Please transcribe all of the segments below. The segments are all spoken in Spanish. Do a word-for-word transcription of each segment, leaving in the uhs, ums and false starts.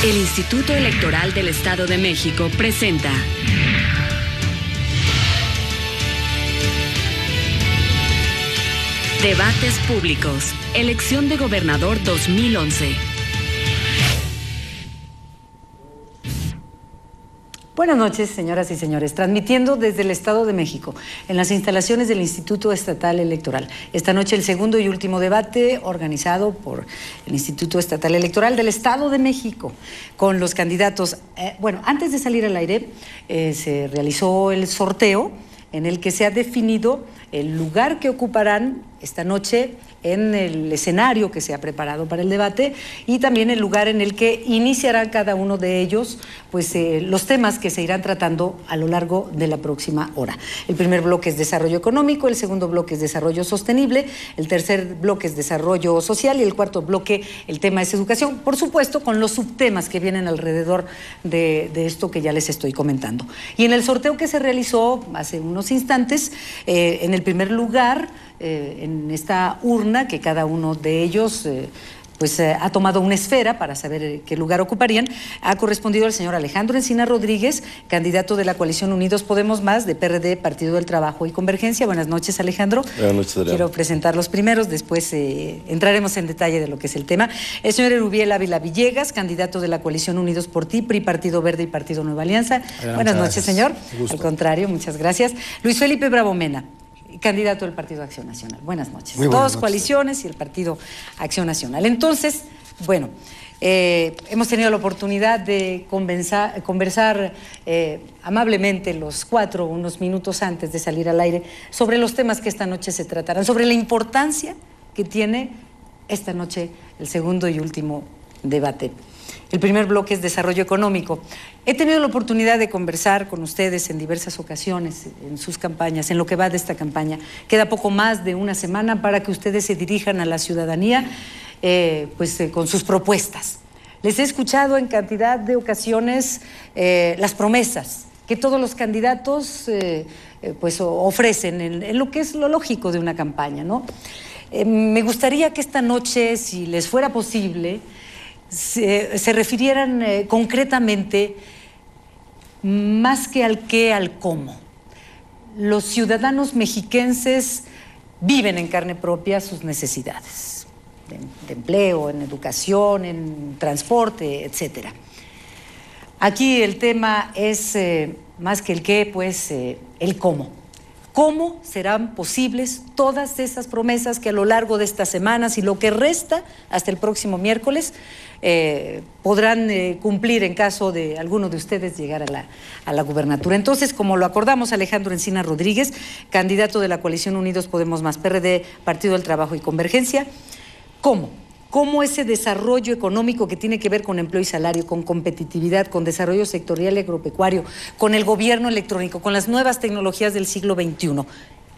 El Instituto Electoral del Estado de México presenta Debates Públicos, Elección de Gobernador dos mil once. Buenas noches, señoras y señores. Transmitiendo desde el Estado de México, en las instalaciones del Instituto Estatal Electoral. Esta noche el segundo y último debate organizado por el Instituto Estatal Electoral del Estado de México, con los candidatos. Eh, bueno, antes de salir al aire, eh, se realizó el sorteo en el que se ha definido el lugar que ocuparán esta noche en el escenario que se ha preparado para el debate y también el lugar en el que iniciará cada uno de ellos pues eh, los temas que se irán tratando a lo largo de la próxima hora. El primer bloque es desarrollo económico, el segundo bloque es desarrollo sostenible, el tercer bloque es desarrollo social y el cuarto bloque el tema es educación, por supuesto con los subtemas que vienen alrededor de, de esto que ya les estoy comentando. Y en el sorteo que se realizó hace unos instantes, eh, en el primer lugar, eh, en esta urna que cada uno de ellos eh, pues eh, ha tomado una esfera para saber eh, qué lugar ocuparían, ha correspondido al señor Alejandro Encinas Rodríguez, candidato de la coalición Unidos Podemos Más, de P R D, Partido del Trabajo y Convergencia. Buenas noches, Alejandro. Buenas noches, Adrián. Quiero presentar los primeros, después eh, entraremos en detalle de lo que es el tema. El señor Erubiel Ávila Villegas, candidato de la coalición Unidos por Ti, P R I, Partido Verde y Partido Nueva Alianza. Adrián, Buenas noches, señor. Gusto. Al contrario, muchas gracias. Luis Felipe Bravo Mena, candidato del Partido Acción Nacional. Buenas noches. Muy buenas Dos noches. Coaliciones y el Partido Acción Nacional. Entonces, bueno, eh, hemos tenido la oportunidad de conversar, conversar eh, amablemente los cuatro, unos minutos antes de salir al aire, sobre los temas que esta noche se tratarán, sobre la importancia que tiene esta noche el segundo y último debate. El primer bloque es desarrollo económico. He tenido la oportunidad de conversar con ustedes en diversas ocasiones, en sus campañas, en lo que va de esta campaña. Queda poco más de una semana para que ustedes se dirijan a la ciudadanía eh, pues, eh, con sus propuestas. Les he escuchado en cantidad de ocasiones eh, las promesas que todos los candidatos eh, eh, pues, ofrecen en, en lo que es lo lógico de una campaña, ¿no? Eh, me gustaría que esta noche, si les fuera posible, Se, se refirieran eh, concretamente más que al qué, al cómo. Los ciudadanos mexiquenses viven en carne propia sus necesidades de, de empleo, en educación, en transporte, etcétera. Aquí el tema es eh, más que el qué, pues eh, el cómo. ¿Cómo serán posibles todas esas promesas que a lo largo de estas semanas y lo que resta hasta el próximo miércoles eh, podrán eh, cumplir en caso de alguno de ustedes llegar a la, a la gubernatura? Entonces, como lo acordamos, Alejandro Encinas Rodríguez, candidato de la coalición Unidos Podemos Más, P R D, Partido del Trabajo y Convergencia, ¿cómo? ¿Cómo ese desarrollo económico que tiene que ver con empleo y salario, con competitividad, con desarrollo sectorial y agropecuario, con el gobierno electrónico, con las nuevas tecnologías del siglo veintiuno?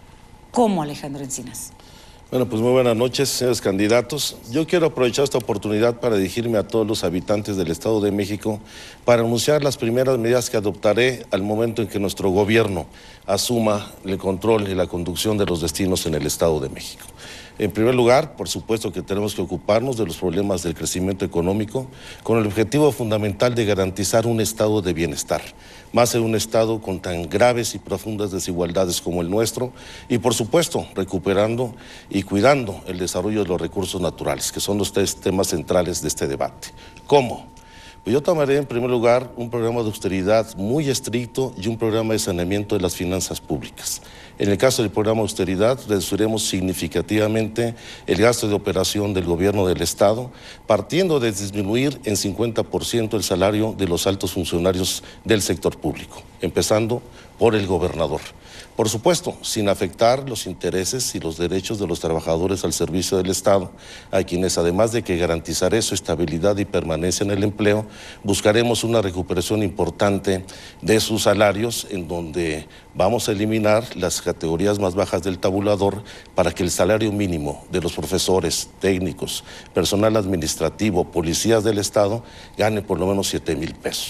¿Cómo, Alejandro Encinas? Bueno, pues muy buenas noches, señores candidatos. Yo quiero aprovechar esta oportunidad para dirigirme a todos los habitantes del Estado de México para anunciar las primeras medidas que adoptaré al momento en que nuestro gobierno asuma el control y la conducción de los destinos en el Estado de México. En primer lugar, por supuesto que tenemos que ocuparnos de los problemas del crecimiento económico con el objetivo fundamental de garantizar un estado de bienestar, más en un estado con tan graves y profundas desigualdades como el nuestro y, por supuesto, recuperando y cuidando el desarrollo de los recursos naturales, que son los tres temas centrales de este debate. ¿Cómo? Pues yo tomaré en primer lugar un programa de austeridad muy estricto y un programa de saneamiento de las finanzas públicas. En el caso del programa de austeridad, reduciremos significativamente el gasto de operación del gobierno del Estado, partiendo de disminuir en cincuenta por ciento el salario de los altos funcionarios del sector público, empezando por el gobernador. Por supuesto, sin afectar los intereses y los derechos de los trabajadores al servicio del Estado, a quienes, además de que garantizaré su estabilidad y permanencia en el empleo, buscaremos una recuperación importante de sus salarios, en donde vamos a eliminar las categorías más bajas del tabulador para que el salario mínimo de los profesores, técnicos, personal administrativo, policías del Estado, gane por lo menos siete mil pesos.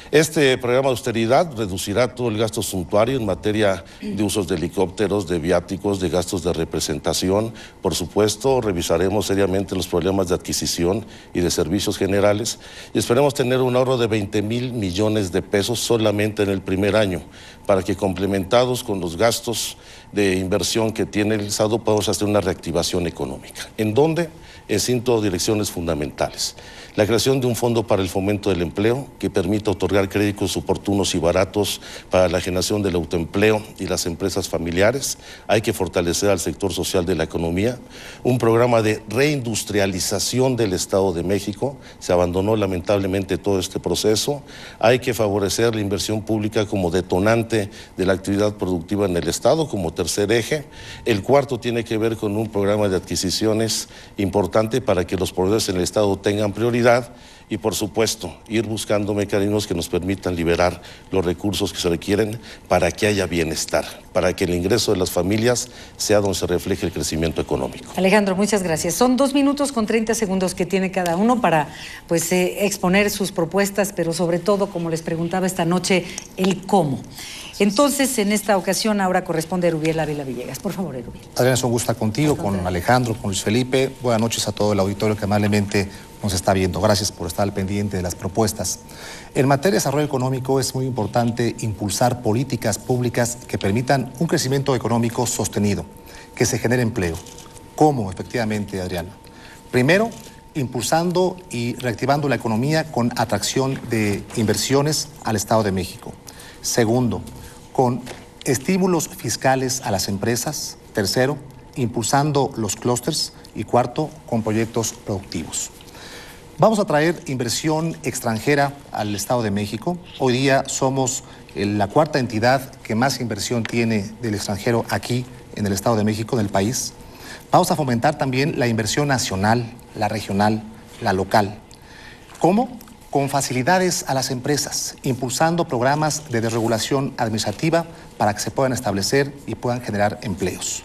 Este programa de austeridad reducirá todo el gasto suntuario en materia de usos de helicópteros, de viáticos, de gastos de representación. Por supuesto, revisaremos seriamente los problemas de adquisición y de servicios generales y esperemos tener un ahorro de veinte mil millones de pesos solamente en el primer año, para que complementados con los gastos de inversión que tiene el Estado podamos hacer una reactivación económica. ¿En dónde? En cinco direcciones fundamentales. La creación de un fondo para el fomento del empleo que permita otorgar créditos oportunos y baratos para la generación del autoempleo y las empresas familiares. Hay que fortalecer al sector social de la economía. Un programa de reindustrialización del Estado de México. Se abandonó lamentablemente todo este proceso. Hay que favorecer la inversión pública como detonante de la actividad productiva en el Estado, como tercer eje. El cuarto tiene que ver con un programa de adquisiciones importante para que los proveedores en el Estado tengan prioridad. Y por supuesto, ir buscando mecanismos que nos permitan liberar los recursos que se requieren para que haya bienestar, para que el ingreso de las familias sea donde se refleje el crecimiento económico. Alejandro, muchas gracias. Son dos minutos con treinta segundos que tiene cada uno para pues, eh, exponer sus propuestas, pero sobre todo, como les preguntaba esta noche, el cómo. Entonces, en esta ocasión, ahora corresponde a Erubiel Ávila Villegas. Por favor, Erubiel. Adriana, es un gusto estar contigo, con Alejandro, con Luis Felipe. Buenas noches a todo el auditorio que amablemente nos está viendo. Gracias por estar al pendiente de las propuestas. En materia de desarrollo económico es muy importante impulsar políticas públicas que permitan un crecimiento económico sostenido, que se genere empleo. ¿Cómo, efectivamente, Adriana? Primero, impulsando y reactivando la economía con atracción de inversiones al Estado de México. Segundo, con estímulos fiscales a las empresas. Tercero, impulsando los clústeres. Y cuarto, con proyectos productivos. Vamos a traer inversión extranjera al Estado de México. Hoy día somos la cuarta entidad que más inversión tiene del extranjero aquí en el Estado de México, en el país. Vamos a fomentar también la inversión nacional, la regional, la local. ¿Cómo? Con facilidades a las empresas, impulsando programas de desregulación administrativa para que se puedan establecer y puedan generar empleos.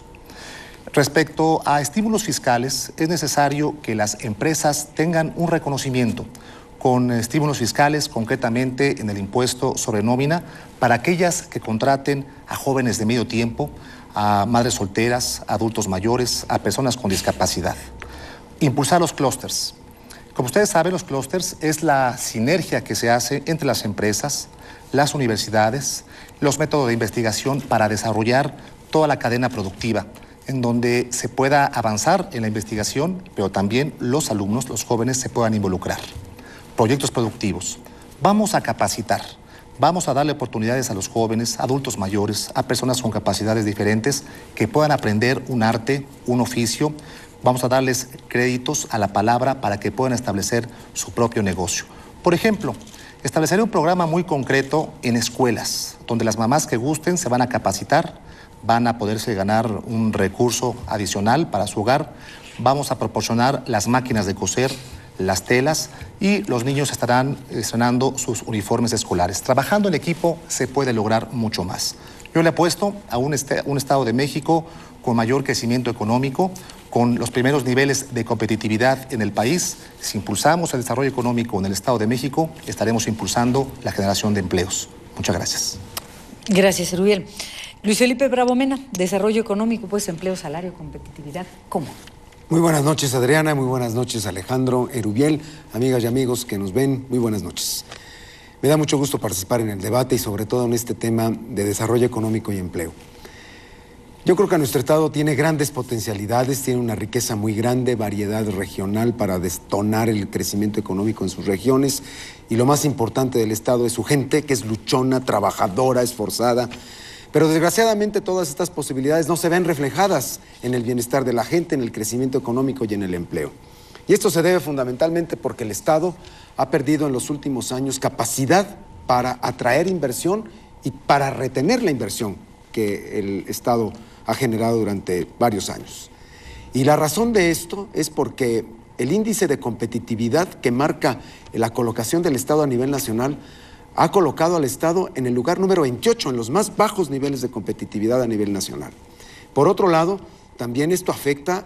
Respecto a estímulos fiscales, es necesario que las empresas tengan un reconocimiento con estímulos fiscales, concretamente en el impuesto sobre nómina, para aquellas que contraten a jóvenes de medio tiempo, a madres solteras, a adultos mayores, a personas con discapacidad. Impulsar los clústeres. Como ustedes saben, los clústeres es la sinergia que se hace entre las empresas, las universidades, los métodos de investigación para desarrollar toda la cadena productiva, en donde se pueda avanzar en la investigación, pero también los alumnos, los jóvenes, se puedan involucrar. Proyectos productivos. Vamos a capacitar, vamos a darle oportunidades a los jóvenes, adultos mayores, a personas con capacidades diferentes que puedan aprender un arte, un oficio. Vamos a darles créditos a la palabra para que puedan establecer su propio negocio. Por ejemplo, estableceré un programa muy concreto en escuelas, donde las mamás que gusten se van a capacitar, van a poderse ganar un recurso adicional para su hogar. Vamos a proporcionar las máquinas de coser, las telas, y los niños estarán estrenando sus uniformes escolares. Trabajando en equipo se puede lograr mucho más. Yo le apuesto a un, est un Estado de México con mayor crecimiento económico, con los primeros niveles de competitividad en el país. Si impulsamos el desarrollo económico en el Estado de México, estaremos impulsando la generación de empleos. Muchas gracias. Gracias, Erubiel. Luis Felipe Bravo Mena, desarrollo económico, pues empleo, salario, competitividad. ¿Cómo? Muy buenas noches, Adriana, muy buenas noches, Alejandro, Erubiel, amigas y amigos que nos ven, muy buenas noches. Me da mucho gusto participar en el debate y sobre todo en este tema de desarrollo económico y empleo. Yo creo que nuestro Estado tiene grandes potencialidades, tiene una riqueza muy grande, variedad regional para detonar el crecimiento económico en sus regiones, y lo más importante del Estado es su gente, que es luchona, trabajadora, esforzada. Pero desgraciadamente todas estas posibilidades no se ven reflejadas en el bienestar de la gente, en el crecimiento económico y en el empleo. Y esto se debe fundamentalmente porque el Estado ha perdido en los últimos años capacidad para atraer inversión y para retener la inversión que el Estado ha generado durante varios años. Y la razón de esto es porque el índice de competitividad que marca la colocación del Estado a nivel nacional ha colocado al Estado en el lugar número veintiocho, en los más bajos niveles de competitividad a nivel nacional. Por otro lado, también esto afecta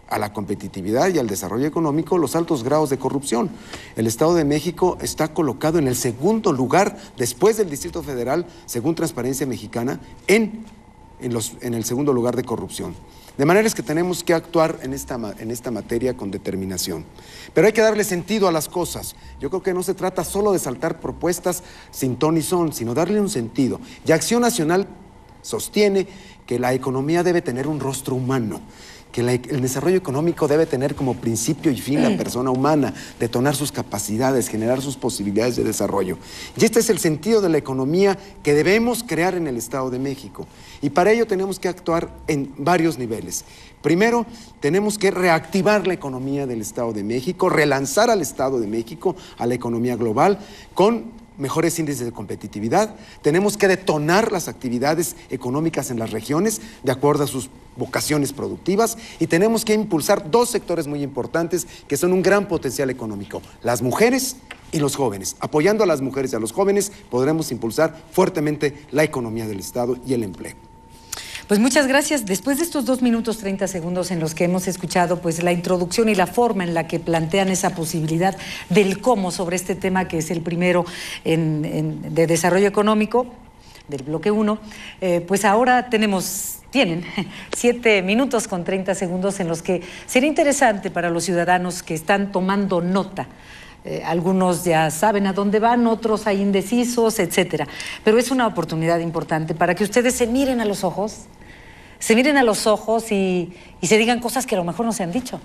a la competitividad y al desarrollo económico los altos grados de corrupción. El Estado de México está colocado en el segundo lugar, después del Distrito Federal, según Transparencia Mexicana, en, en, los, en el segundo lugar de corrupción. De manera es que tenemos que actuar en esta, en esta materia con determinación. Pero hay que darle sentido a las cosas. Yo creo que no se trata solo de saltar propuestas sin ton y son, sino darle un sentido. Y Acción Nacional sostiene que la economía debe tener un rostro humano, que la, el desarrollo económico debe tener como principio y fin la persona humana, detonar sus capacidades, generar sus posibilidades de desarrollo. Y este es el sentido de la economía que debemos crear en el Estado de México. Y para ello tenemos que actuar en varios niveles. Primero, tenemos que reactivar la economía del Estado de México, relanzar al Estado de México a la economía global con mejores índices de competitividad. Tenemos que detonar las actividades económicas en las regiones de acuerdo a sus vocaciones productivas y tenemos que impulsar dos sectores muy importantes que son un gran potencial económico, las mujeres y los jóvenes. Apoyando a las mujeres y a los jóvenes podremos impulsar fuertemente la economía del Estado y el empleo. Pues muchas gracias. Después de estos dos minutos treinta segundos en los que hemos escuchado pues la introducción y la forma en la que plantean esa posibilidad del cómo sobre este tema que es el primero en, en, de desarrollo económico del bloque uno, eh, pues ahora tenemos, tienen siete minutos con treinta segundos en los que sería interesante para los ciudadanos que están tomando nota. Eh, algunos ya saben a dónde van, otros hay indecisos, etcétera. Pero es una oportunidad importante para que ustedes se miren a los ojos, se miren a los ojos y, y se digan cosas que a lo mejor no se han dicho.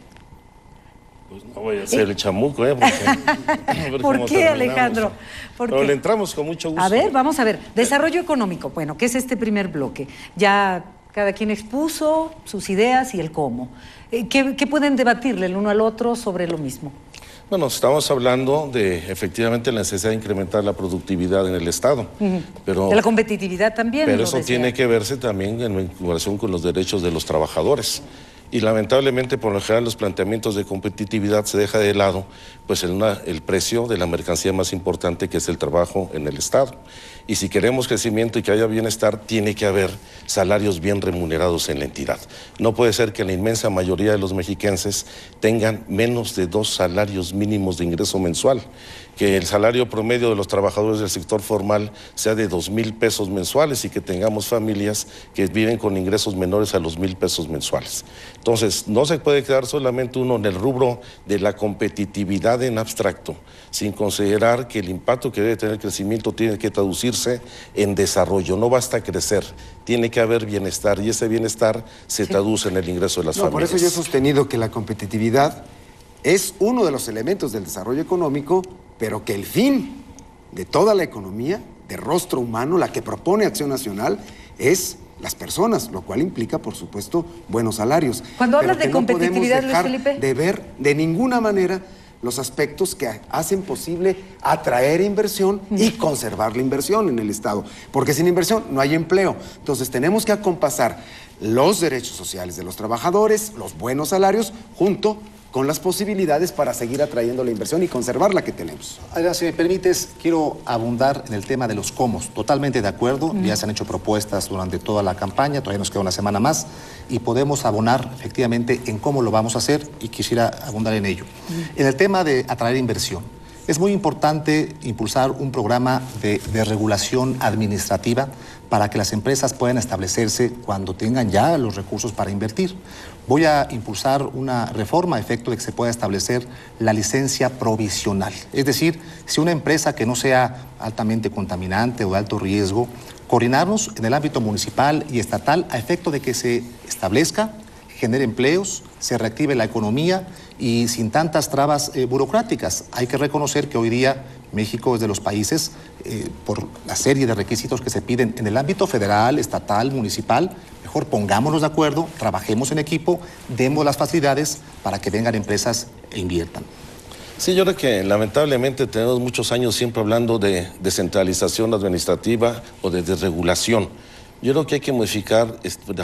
Pues no voy a ser el chamuco, ¿eh? Porque, ¿Por qué, Alejandro? ¿Por Pero qué? le entramos con mucho gusto. A ver, vamos a ver. Desarrollo económico, bueno, ¿qué es este primer bloque? Ya cada quien expuso sus ideas y el cómo. ¿Qué, qué pueden debatirle el uno al otro sobre lo mismo? Bueno, estamos hablando de efectivamente la necesidad de incrementar la productividad en el Estado. Uh-huh. Pero, de la competitividad también. Pero eso decía. Tiene que verse también en vinculación con los derechos de los trabajadores. Y lamentablemente, por lo general, los planteamientos de competitividad se deja de lado pues el, una, el precio de la mercancía más importante, que es el trabajo en el Estado. Y si queremos crecimiento y que haya bienestar, tiene que haber salarios bien remunerados en la entidad. No puede ser que la inmensa mayoría de los mexiquenses tengan menos de dos salarios mínimos de ingreso mensual, que el salario promedio de los trabajadores del sector formal sea de dos mil pesos mensuales y que tengamos familias que viven con ingresos menores a los mil pesos mensuales. Entonces, no se puede quedar solamente uno en el rubro de la competitividad en abstracto, sin considerar que el impacto que debe tener el crecimiento tiene que traducirse en desarrollo. No basta crecer, tiene que haber bienestar y ese bienestar se sí. traduce en el ingreso de las no, familias. Por eso yo he sostenido que la competitividad es uno de los elementos del desarrollo económico, pero que el fin de toda la economía, de rostro humano, la que propone Acción Nacional, es las personas, lo cual implica, por supuesto, buenos salarios. Cuando hablas de no competitividad, Luis Felipe, de ver de ninguna manera los aspectos que hacen posible atraer inversión y conservar la inversión en el Estado. Porque sin inversión no hay empleo. Entonces tenemos que acompasar los derechos sociales de los trabajadores, los buenos salarios, junto con las posibilidades para seguir atrayendo la inversión y conservar la que tenemos. Adrián, si me permites, quiero abundar en el tema de los cómo. Totalmente de acuerdo, mm. ya se han hecho propuestas durante toda la campaña, todavía nos queda una semana más y podemos abonar efectivamente en cómo lo vamos a hacer y quisiera abundar en ello. Mm. En el tema de atraer inversión, es muy importante impulsar un programa de, de regulación administrativa para que las empresas puedan establecerse cuando tengan ya los recursos para invertir. Voy a impulsar una reforma a efecto de que se pueda establecer la licencia provisional. Es decir, si una empresa que no sea altamente contaminante o de alto riesgo, coordinarnos en el ámbito municipal y estatal a efecto de que se establezca, genere empleos, se reactive la economía y sin tantas trabas eh, burocráticas. Hay que reconocer que hoy día México es de los países, eh, por la serie de requisitos que se piden en el ámbito federal, estatal, municipal, mejor pongámonos de acuerdo, trabajemos en equipo, demos las facilidades para que vengan empresas e inviertan. Sí, yo creo que lamentablemente tenemos muchos años siempre hablando de descentralización administrativa o de desregulación. Yo creo que hay que modificar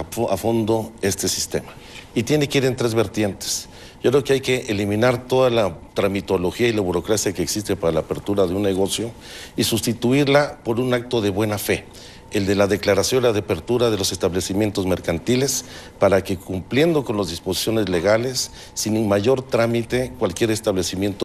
a fondo este sistema y tiene que ir en tres vertientes. Yo creo que hay que eliminar toda la tramitología y la burocracia que existe para la apertura de un negocio y sustituirla por un acto de buena fe. el de la declaración de apertura de los establecimientos mercantiles, para que, cumpliendo con las disposiciones legales, sin mayor trámite, cualquier establecimiento